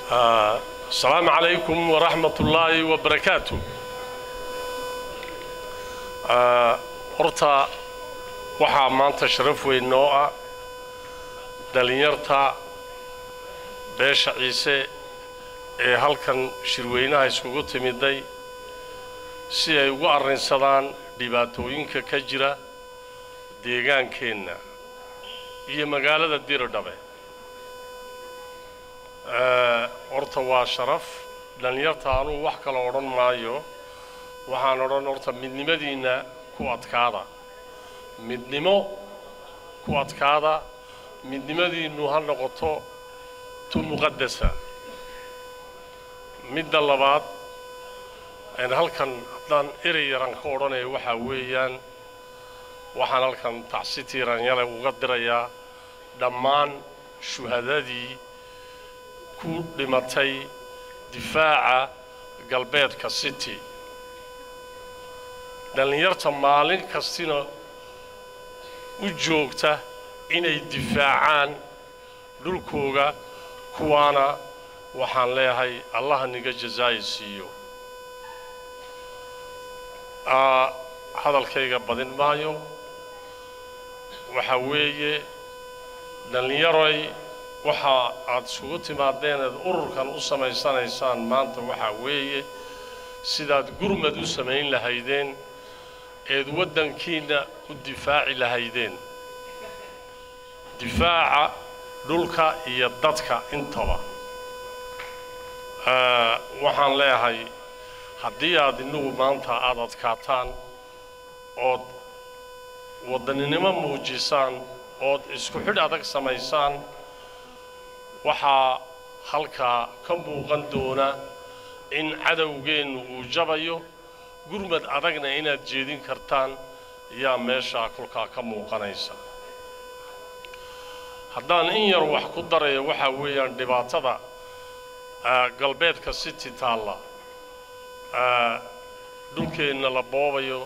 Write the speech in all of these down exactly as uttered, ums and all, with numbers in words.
آه السلام عليكم ورحمة الله وبركاته. آه horta waxaa maanta sharaf weyn noo ah dhalinyarta beesha ciise ee halkan shirweynaha isugu timiday si ay ugu arrinsadaan dhibaatooyinka ka jira deegaankeenna iyo magaalada Diiradhabe. horta waa sharaf dhalinyarta aanu wax kala odhan maayo, waxaan odhan horta midnimadiina ku adkaada, midnimo ku adkaada, midnimadiinu ha noqoto tu muqaddasa. midda labaad aan halkan haddaan erey yaran ka odhanayo waxaa weeyaan waxaan halkan tacsi tiiranyale uga dirayaa dhammaan shuhadadii ku dhimatay difaaca galbeedka city. dhalinyarta maalin kastina u joogta inay difaacaan dhulkooga, kuwaana waxaan leeyahay allah niga jazaayi siiyo. hadalkayga badin maayo, waxa weeye dhalinyaroy waxa aad isugu timaadeen aad ururkan u samaysanaysaan maanta waxa weeye sidaad gurmad u samayn lahaydeen eed waddankiina u difaaci lahaydeen, difaaca dhulka iyo dadka intaba. waxaan leeyahay haddii aad inagu maanta aad adkaataan ood waddaninimo muujisaan ood isku xidh adag samaysaan, waxaa halkaa ka muuqan doona in cadowgeennu uu jabayo, gurmad adagna inaad jeedin kartaan yaa meeshaa kolkaa ka muuqanaysa. haddaan in yar wax ku darayo waxaa weeyaan dhibaatada galbeedka city taalla, dhulkeenna la boobayo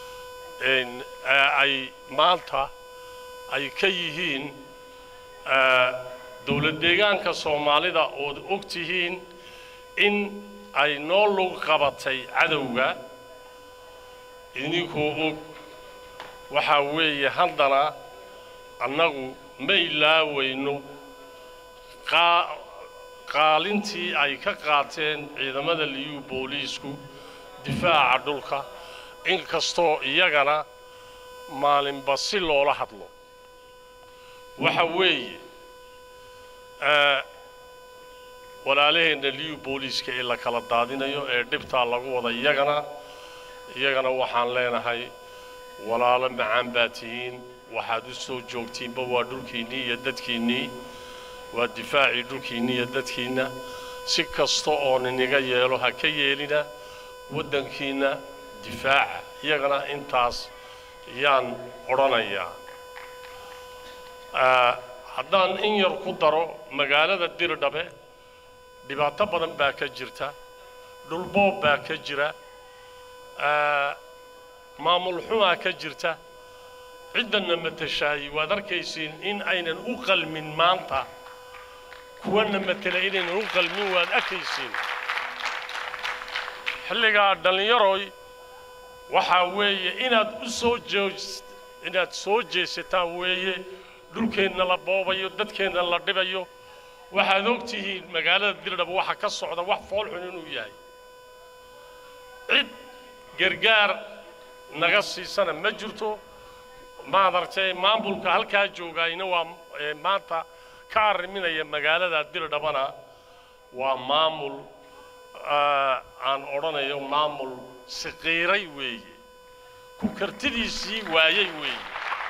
ay maanta ay ka yihiin dowlad deegaanka Soomaalida ood og tihiin in ay noo lug qabatay cadowga idinkoo og. waxaa weeye haddana annagu ma ilaaweyno qaalintii ay ka qaateen ciidamada liyu booliisku difaaca dhulka, inkastoo iyagana maalinba si loola hadlo. waxa weeye walaalaheenna liyu booliiska ee la kala daadinayo ee dhibtaa lagu wada iyagana iyagana waxaan leenahay walaalo macaan baa tihiin, waxaad u soo joogtiinba waa dhulkiinnii iyo dadkiinnii, waa difaacii dhulkiinnii iyo dadkiinna. si kasta oo niniga yeelo ha ka yeelina waddankiinna difaaca. iyagana intaas yaan odhanayaa. haddaan in yar ku daro magaalada Diiradhabe dhibaato badan baa ka jirta, dhulboob baa ka jira, maamul xumaa ka jirta. ciddana matashaay waad arkaysiin in aynan u qalmin maanta, kuwana matala inaynan u qalmin waad arkaysiin. xilligaa dhalinyaroy waxaa weeye inaad u soo jeest inaad soo jeesataan weeye. dhulkeenna la boobayo, dadkeenna la dhibayo. waxaad og tihiin magaalada Diiradhabe waxa ka socda wax fool xun inuu yahay. cid gargaar naga siisana ma jirto. maad aragtay maamulka halkaa joogayna waa maanta ka arriminaya magaalada Diiradhabena waa maamul aan odhanayo maamul siqiiray weeye, ku kartidiisii waayay weeye.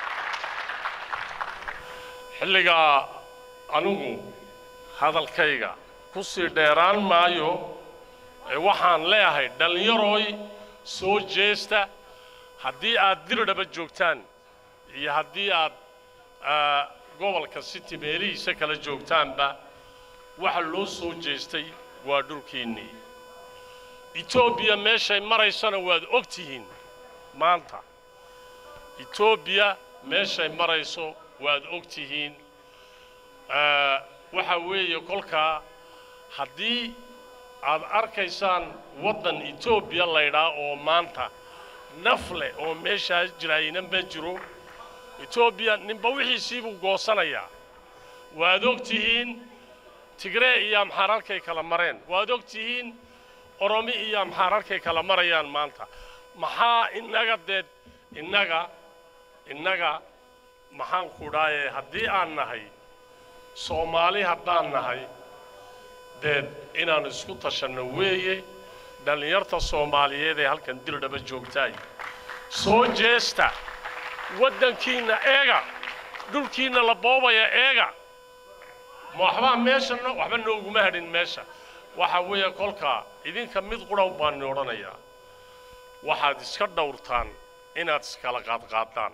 xilligaa anigu hadalkayga ku sii dheeraan maayo, waxaan leeyahay dhalinyaroy soo jeesta. haddii aad Diiradhabe joogtaan iyo haddii aad gobolka city meelihiisa kala joogtaanba, waxa loo soo jeestay waa dhulkiinnii. Ethiopia meeshay maraysana waad og tihiin maanta. Ethiopia meeshay marayso waad og tihiin. waxa weeye kolka haddii aad arkaysaan waddan Ethiopia la yidhaa oo maanta nafle oo meesha jirayna ma jiro Ethiopia ninba wixiisii buu goosanayaa waad ogtihiin Tigray iyo Amxaarkay kala mareen waad ogtihiin Oromi iyo Amxaarkay kala marayaan maanta maxaa inaga deed inaga inaga maxaan ku dhaayay haddii aan nahay Soomaali haddaan nahay deed inaan isku tashanno weeye dhalinyarta Soomaaliyeed ee halkan dirdhaba joogtay soo jeesta waddankiina eega dhulkiina la boobaya eega waxba meeshana waxba nooguma hadhin meesha waxa weeye kolka idinka mid quraw baan oranayaa waxaad iska dhowrtaan inaad iskala qaad qaadaan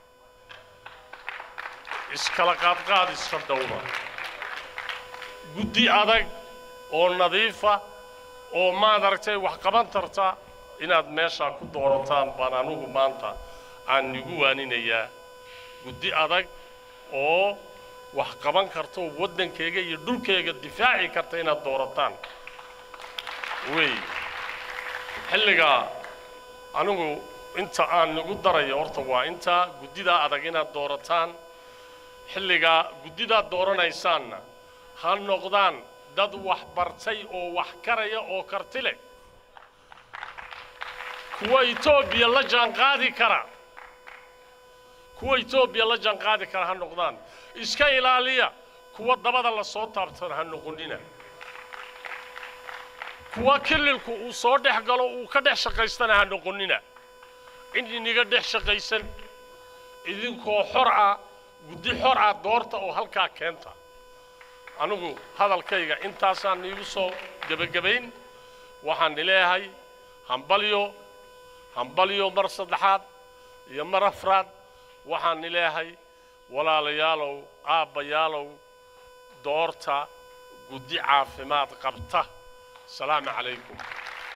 iskala qaad qaad iska dhowra guddi adag oo nadiifa oo maad aragtay wax qaban tarta inaad meesha ku doorataan baan anugu maanta aan ugu waaninayaa guddi adag oo wax qaban karto waddankayga iyo dhulkayga difaaci karta inaad doorataan way xilliga anigu inta aan ugu darayo horta waa inta guddida adag inaad doorataan xilliga guddida dooranaysaanna ha noqdaan dad wax bartay oo wax karaya oo karti leh kuwa Ethiopia la jaan qaadi kara kuwa Ethiopia la jaan qaadi kara ha noqdaan iska ilaaliya kuwa dabada la soo taabtan ha noqonina kuwa kililku uu soo dhex galo uu ka dhex shaqaystana ha noqonina indiniga dhex shaqaysan idinkoo xor ah guddi xor ah doorta oo halka keenta anigu hadalkayga intaasaan iigu soo gabagabayn waxaan leeyahay hambalyo hambalyo mar saddexaad iyo mar afraad waxaan leeyahay walaalayaalow aabbayaalow doorta guddi caafimaad qabta salaamu calaykum